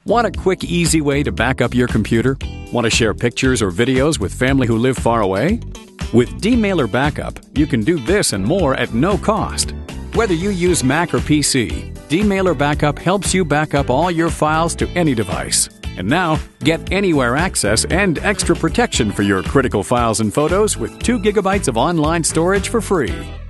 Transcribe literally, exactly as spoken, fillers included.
Want a quick, easy way to back up your computer? Want to share pictures or videos with family who live far away? With Dmailer Backup, you can do this and more at no cost. Whether you use Mac or P C, Dmailer Backup helps you back up all your files to any device. And now, get anywhere access and extra protection for your critical files and photos with two gigabytes of online storage for free.